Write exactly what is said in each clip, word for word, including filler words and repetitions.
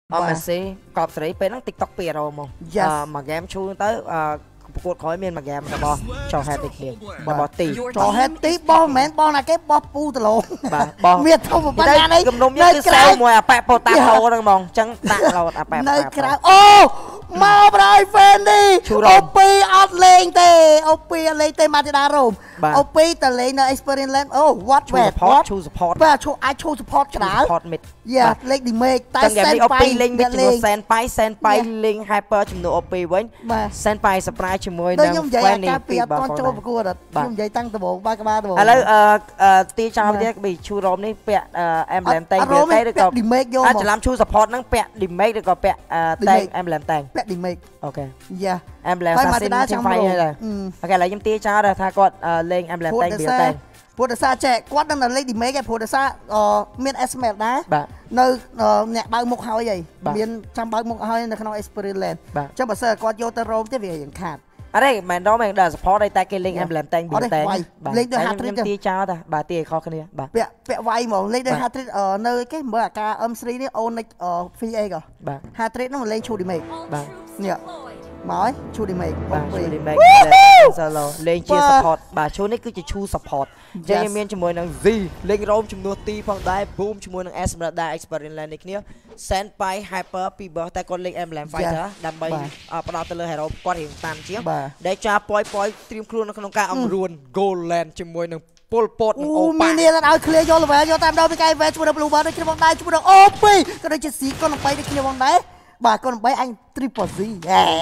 Ờ mà xí cọp sấy bên nó TikTok bìa rồi mà mà game chui tới cuộc khói miền mà game là bò cho hai tịch miền là bò tì cho hết tí bò mến bò là cái bò pu từ lỗ bò miệt không một ban ngày đấy cầm nôm như sao mùi à pẹp bò tạt hồ đang mong chẳng tạ lột à pẹp nơi cái ô mau rồi fan đi opi out lên tê opi lên tê mà thì đa rồi opi từ lên nơi experience lên oh what wet what choose support và cho ai choose support cái đó support mid yeah lên đi make tay sen bay lên mid chừng sen bay sen bay lên hyper chừng độ opi với sen bay surprise chừng mùi đang fan đi bị con trâu của cô rồi nhưng vậy tăng từ bộ ba cái ba từ bộ à lấy ờ tia chào đi bị chu rôm đi pẹ em làm tay bị tay được còn à chỉ làm chu support năng pẹ đi make được còn pẹ tay em làm tay pẹ đi make ok yeah em làm sao xin trên phay hay là ok lại giùm tia chào rồi tha quạt lên em làm tay bị tay phụ được xa trẻ quát đang là lấy đi mấy cái phụ được xa miền esmer đá nơi nhẹ bao một hơi vậy miền trăm bao một hơi là không experience lên cho bà sơ quát vô tơ rôm thế vì hiện khát ở đây mày đó mày đã support đây tay cái link em làm tay bị tay lên được hat trick tia chào ta bà tia khó khăn đi bà bẹ bẹ vay mà lên được hat trick ở nơi cái mở ca âm sri này on ở phi e rồi hat trick nó mà lên chu đi mày nhẹ nói chu đi mày bà chu đi mày solo lên chia support bà chu này cứ chỉ chu support cho em miền cho môi năng gì lên rôm cho môi ti phong đai boom cho môi năng esmeralda experience lên này kia senpai hyper people tại con lên em làm fighter đam bay ở bắt đầu từ lời hero quan hiện tàn chiếc để cho poi poi stream khuôn nó không ca ông ruồn goland cho môi năng Pol Pot năng ô pa mini là ao clear vô là về vô tam đâu bị cái về cho được blue bar được bóng đai cho được ô pi cái đây chỉ xí con bay được kia bóng đai bà con bay anh triple Z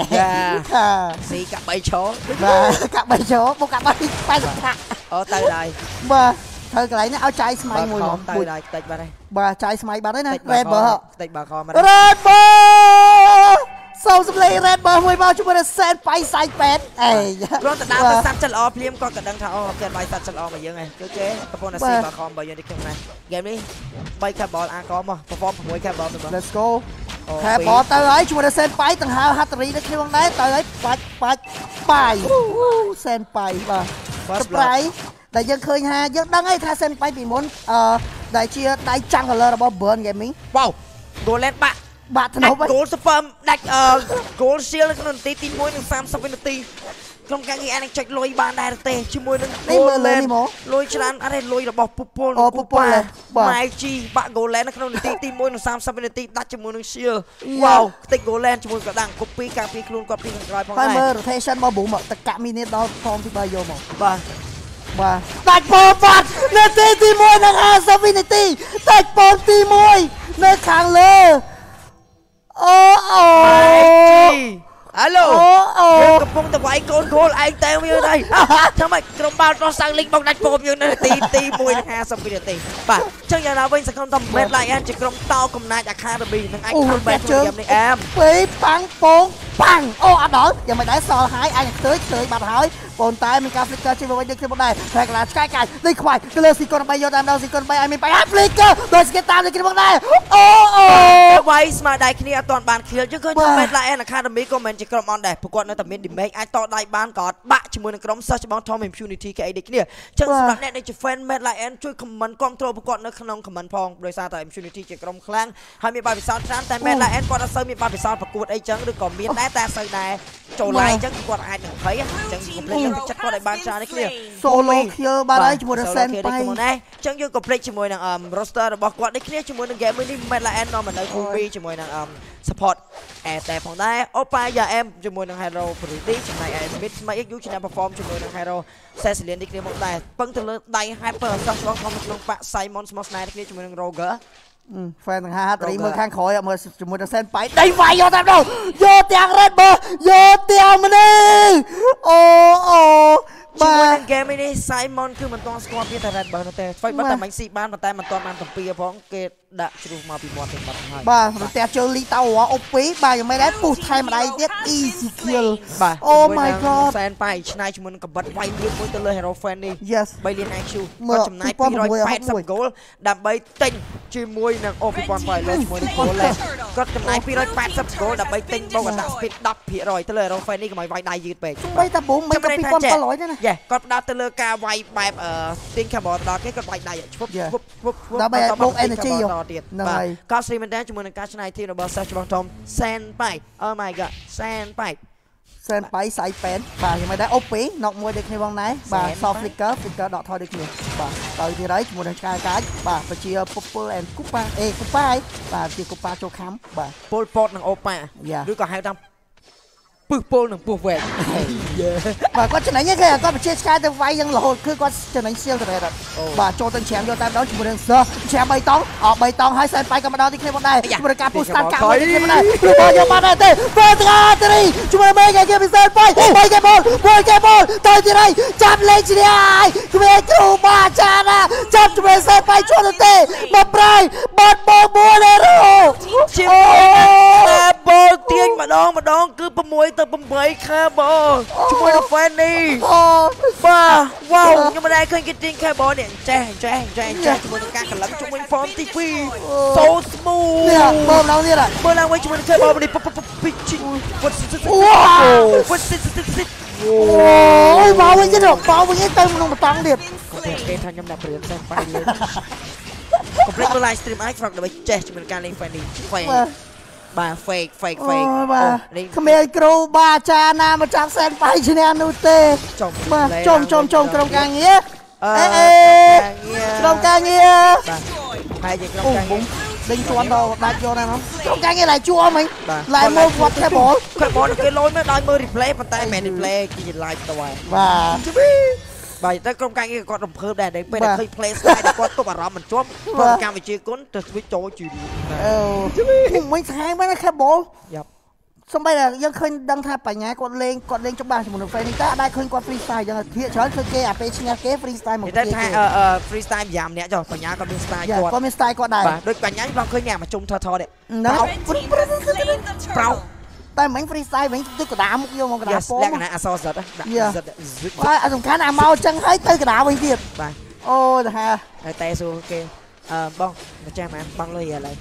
xí cả bảy chỗ bà cả bảy chỗ một cả bảy bay được thạ ở tay đây bà thôi cái này nó áo chai smile mùi một tay đây tay bà đây bà chai smile bà đấy này red bờ tay bà kho mà red bờ sau sắp lấy red bờ mùi bao chúng ta sen bay sai pet ê rồi tận đào sát chân o phim con cần đăng thảo tiền bay sát chân o mà dương này cứ chế tập bốn là xí bà kho bây giờ đi kêu này game đi bay cả ball a có mà perform mùi cả ball được let's go thẻ bỏ tới ấy chúng ta sen bay tầng hai hattery nó kêu bằng đấy tới ấy bạch bạch bay sen bay bà bay đại dân khơi ha dân đăng ấy tha sen bay bị muốn đại chia đại trăng ở lơ là bao burn game mình wow đồ lên bạn bạn thằng nó goal sperm đặt goal shield nó tí tí môi năm sáu penalty không cái gì anh chạy lôi bàn đài tê chứ môi nó lên lôi chân anh đây lôi là bọc pupol pupa mai chi bạn goal lên nó không tí tí môi năm sáu penalty đặt cho môi nó shield wow tích goal lên cho môi cả đằng copy copy luôn copy rồi phong này timer rotation bao bụng mà tất cả minute đó form thì bao nhiêu mà ba ba đặt ball bật lên tí tí môi năm hai sáu penalty đặt ball tí môi nơi khang lơ ô ô aloកំពុងតែវាយកូនគោលឯងតែវាđâyធ្វើម៉េចក្រុមបាល់ដោះសាំងលីងបងដាច់ពោមយើងនៅទីទីមួយห้าสิบវិនាទីបាទអញ្ចឹងយ៉ាងណាវិញសង្ឃឹមថាមេតឡៃអានជាក្រុមតោកំណាចអាខាដឺប៊ីនឹងអាចខាំបែបជួយនេះអែមពីប៉ាំងពងប៉ាំងអូអត់ដល់យ៉ាងមិនដែរសល់ហើយអញឃើញឃើញបាត់ហើយប៉ុន្តែមានការ flicker ជួយវិញដូចគ្នាមកដែរតែកន្លងឆ្កែកាយនេះខ្វាយទៅលើស៊ីកុនបីយកតាមដល់ស៊ីកុនបីឲ្យមានបាយ flicker ដូចស្គេតាមដូចគ្នាមកដែរអូអូវាយស្មារតីគ្នាអត់ទាន់បានឃ្លៀលយើងឃើញថាមេតឡៃអានអាខាដឺប៊ីក៏មិនជាក្រុមអនដែរព្រោះគាត់នៅតែមាន damage អាចតដៃបានក៏បាក់ជាមួយនឹងក្រុម search បង Tom impunity គេអីដូចគ្នាអញ្ចឹងសម្រាប់អ្នកដែលជា fan Mad Lion ជួយ comment គ្រប់គ្រងប្រកបនៅក្នុង comment ផងដោយសារតែ impunity ជាក្រុមខ្លាំងហើយមានបាយពិសោធន៍ច្រើនតែ Mad Lion គាត់អត់សូវមានបាយពិសោធន៍ប្រកួតអីចឹងឬក៏មានដែរតែសូវដែរចូល live អញ្ចឹងគាត់អាចនឹងភ័យអញ្ចឹង complete នឹងចិត្តគាត់ឲ្យបានច្រើននេះគ្នា solo kill បានហើយជាមួយនឹង Sen បាយអញ្ចឹងយើង complete ជាមួយនឹង roster របស់គាត់នេះគ្នាជាមួយនឹង game នេះ Mad Lion នាំមកនៅ Kobe ជាមួយនឹង support អែតែផងដែរ Opaya M ជាមួយនឹង Hero Pretty ចំណែកឯ Mid ស្មៃ X U ឆ្នាំ perform ជាមួយនឹង Hero Cecilian នេះគ្នាមកដែរពឹងទៅលើដៃ Hyper សោះបងក្នុងក្នុងបាក់ Simon Small Snare នេះគ្នាជាមួយនឹង Roger fan ទាំងហាត្រីមើលខាងក្រោយមើលជាមួយនឹង Sen បាយដៃវាយយកតាមដល់យកទាំង Red Bull យកទាំងម្នេះអូអូជាមួយនឹង game នេះ Simon គឺមិនទាន់ស្គាល់ពីតែ Red Bull នោះទេស្វ័យបើតែមិនស៊ីបានប៉ុន្តែមិនទាន់បានតំពីផងគេដាក់ជ្រុះមកពីមាត់ទៅបាត់ហើយបាទប្រទះជើលីតៅអូពីបាទយ៉ាងម៉េចដែរពុះថែម្ដាយទៀត easy kill បាទ Oh my god សែនប៉ៃឆ្នៃជាមួយនឹងកបិតវាយលៀបមួយទៅលើ Hero Fan នេះ Yes បីលាន I Q គាត់ចំណាយtwo hundred eightyគោលដើម្បីទិញជាមួយនឹង Open Point លើជាមួយនឹង Goal គាត់ចំណាយtwo hundred eightyគោលដើម្បីទិញបូកដាក់ speed ten percent ទៅលើ Hero Fan នេះកុំឲ្យវាយដៃយឺតពេកបីតាបុំមិនក៏two thousand seven hundredទេណាយេគាត់ផ្ដោតទៅលើការវាយបែប Think Carbon ដល់គេគាត់វាយដៃឈប់ឈប់ឈប់ដើម្បីបូក energy ទៀតបាទកោស្រីមែនតើជាមួយនឹងការឆ្នៃទីរបស់សាស្ត្របងធំសែនប៉ៃ Oh my god សែនប៉ៃសែនប៉ៃសៃប៉ែនបាទយ៉ាងម៉េចដែរអូពីណុកមួយដូចគ្នាបងដែរបាទ soft flicker flicker ដកថយដូចគ្នាបាទទៅទៀតហើយជាមួយនឹងឆ្កែកាចបាទប្រជា purple and គូប៉ាអេគូប៉ាហើយបាទជាគូប៉ាចូលខំបាទពលពតនិងអូប៉ាឬក៏ហៅថាពឹសពលនឹងពោះវែកបាទគាត់ចំណេញគេគាត់បញ្ជាឆ្កែទៅវាយយ៉ាងរហូតគឺគាត់ចំណេញសៀលទៅដែរបាទចូលទៅច្រាមយកតែម្ដងជាមួយនឹងសើច្រាមបីតង់អបបីតង់ហើយសែនប៉ៃក៏ម្ដងទីគ្នាមកដែរជាមួយនឹងការពុះស្តានកាក់មួយទីគ្នាមកដែរលោកយកបានដែរទេបើត្រាត្រីជាមួយមេគេគេពិសេសប៉ៃបីគេបលបុលគេបលទៅទីនេះចាប់លេងជ្រាយគ្មានគ្រូបាអាចារ្យណាចាប់ជាមួយសែនប៉ៃជួនទៅទេមកប្រៃបាត់បោមួយដែរអូតែបោទាញម្ដងម្ដងគឺ6ទៅ8ខែបោជាមួយនឹង Fanny អូបាទវ៉ាវខ្ញុំមិនដែលឃើញគេទាញខែបោនេះចេះចេះចេះចេះជាមួយនឹងការកលឹងជាមួយ form ទី2 so smooth នេះមើលម្ដងទៀតមើលឡើងវិញជាមួយនឹងខែបោនេះពីជីវ៉ាវវ៉ាសិសិសិអូយបោវិញទៀតបោវិញទៅក្នុងបតង់ទៀតគេថាខ្ញុំដាក់ព្រៀនសែនប៉ៃលេង complete live stream អាចហ្វ្រកដើម្បីចេះជាមួយនឹងការលេង Fanny ហ្វេបាទ fake fake fake បាទគ្មានគ្រូបាអាចារ្យណាមកចាប់សែនប៉ៃឈ្នះនោះទេបាទចុំចុំចុំក្រុមការងារអេអេក្រុមការងារបាទហើយជាក្រុមការងារដេញជាន់ដល់ដាច់យកណាមកក្រុមការងារឡៃជួមហីឡៃមើលវត្តខេបលខេបលគេលុយមកដល់មើល replay ប៉ុន្តែមិន replay គេ live ទៅហើយបាទបាទតែក្រុមការងារគាត់រំភើបដែរពេលដែលឃើញ play style ដែលគាត់ទប់អារម្មណ៍មិនជាប់គាត់កម្មវិជាគុណទៅ switch ចូលជាអូមិនស្ហាងមែនខេបលយ៉ាប់សំបីតែយើងឃើញដឹងថាបញ្ញាគាត់លេងគាត់លេងច្បាស់ជាមួយនឹង Fanny តែអត់ដែរឃើញគាត់ free style យ៉ាងភាគច្រើនឃើញគេអាពេលឈ្នះគេ free style មកគេតែថា free style ម្យ៉ាងម្នាក់ចុះបញ្ញាគាត់មាន style គាត់គាត់មាន style គាត់ដែរបាទដូចបញ្ញាខ្ញុំឃើញអ្នកមកជុំថថនេះប្រោតែមិញ free style វិញទៅកដាមុខយកមកកដាពោលក្ខណៈអសរសិទ្ធដាក់សិទ្ធបាទសំខាន់អាមកចឹងហើយទៅកដាវិញទៀតបាទអូទៅហាតែសួរគេអឺបងម្ចាស់ម៉ានបងលុយឥឡូវ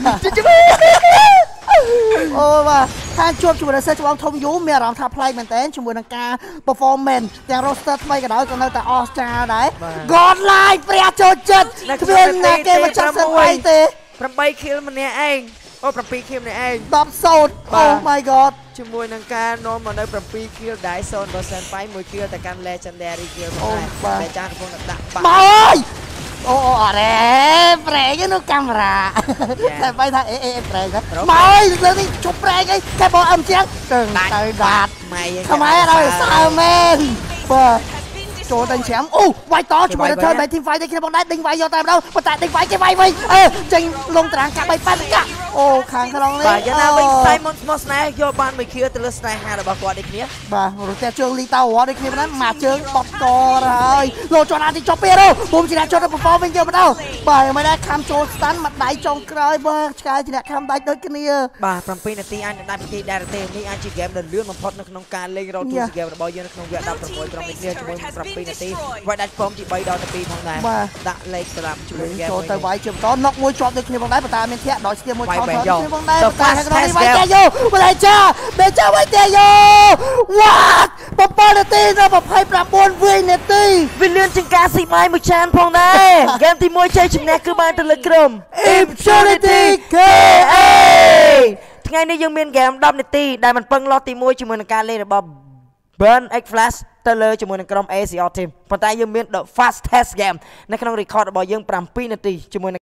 អូបាទខាងជួបជាមួយនឹងសិស្សច្បងធំយូមានអារម្មណ៍ថាប្លែកមែនតើជាមួយនឹងការ performance ទាំង roster ថ្មីក៏ដោយក៏នៅតែអស្ចារ្យដែរ God Live ព្រះចូលចិត្តគ្មានណាគេមកចាប់សិនបាយទេ 8 kill ម្នាក់ឯងអូ7 kill ម្នាក់ឯងដប់សូត Oh my god ជាមួយនឹងការនាំមកនៅ7 kill ដែរសូនបើសិនបាយ1 kill តែកាន់ legendary kill មកដែរចាស់កំពុងតែដាក់បាក់អើយអូអូអរ៉េប្រេងនោះកាមេរ៉ាតែបាយថាអេអេប្រេងមកអើយលើនេះជប់ប្រេងអីគេបងអឹមជាងទៅទៅដាត់ម៉ែខ្មែរដល់សើមែនបាទចូលទៅច្រាមអូវាយតជាមួយនឹង turn by team fight ទេគ្នាបងដែរដេញវាយយកតែម្ដងប៉ុន្តែដេញវាយគេវាយវិញអឺចេញលងតារាងកាប់បីប៉ាត់កាក់អូខាងក្នុងនេះបាទយ៉ាងណាវិញ Simon Smith ស្នេហ៍យកបានមួយខៀវទៅលើស្នេហារបស់គាត់ដូចគ្នាបាទរត់តែជើងលីតាវ៉ាដូចគ្នាហ្នឹងមកជើងបត់កហើយលោកចន់អាទីចប់ពេលបូមជាអ្នកចន់ទៅ perform វិញយកម្ដងបាទមិនដែរខំចូល stand មកដៃចុងក្រោយបើឆ្កែជាអ្នកខំដៃដូចគ្នាបាទ7នាទីអាចនឹងដាច់ពីដែរទេនេះអាចជា game ដ៏លឿនបំផុតនៅក្នុងការលេង Road to game របស់យើងនៅក្នុងវគ្គ16ក្រុមនេះគ្នាជាមួយ7នាទីវាយដាច់ព្រមទី3ដល់ទៅ2ផងដែរដាក់លេខស្រាប់ជួយ game ចូលទៅវាយជាបន្តនុកមួយជាប់ដូចគ្នាផងដែរប៉ុន្តែមានធាក់ដល់ស្គីមួយថតថតគ្នាផងដែរតែក្នុងនេះវាយតែយោបើចាបើចាវាយតែយោវ៉ា7នាទីដល់29វិនាទីវាលឿនជាងការស៊ីម៉ាយមួយចានផងដែរ game ទី1ជ័យជំនះគឺបានទៅលើក្រុម Infinity កេ អេថ្ងៃនេះយើងមាន game 10នាទីដែលមិនពឹងលោះទី1ជាមួយនឹងការលេងរបស់ Burn X Flash ទៅលើជាមួយនឹងក្រុម A C R Team ប៉ុន្តែយើងមាន the fastest game នៅក្នុង record របស់យើង7នាទីជាមួយ